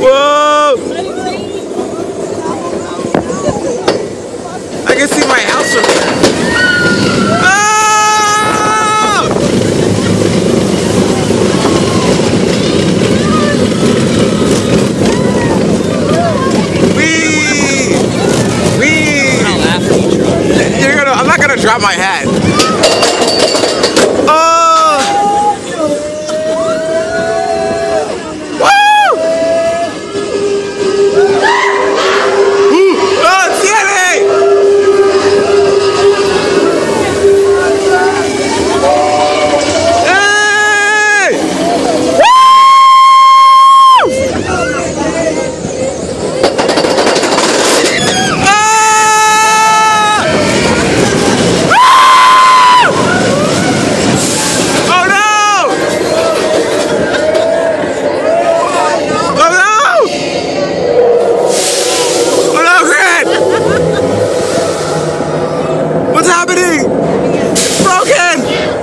Whoa! I can see my house from here. Oh! I'm not gonna drop my hat. Oh! Woo! Oh, tiene! Hey! Woo! What's happening? It's broken!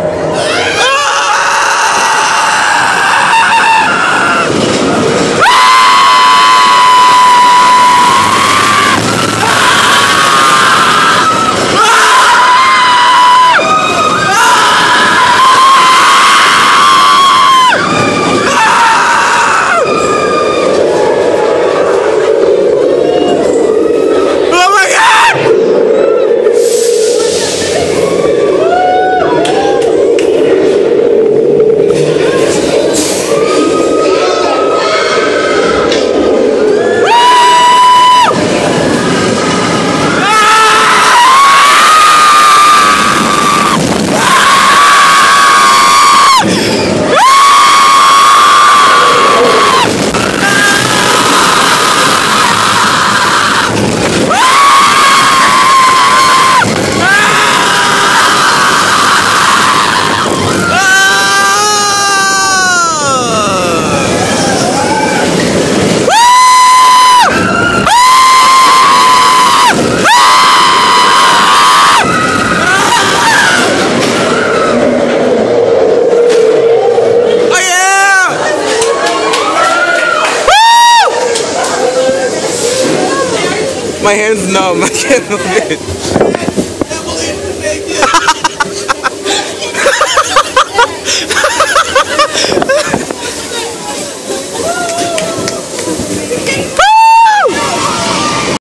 My hand's numb, I can't move it.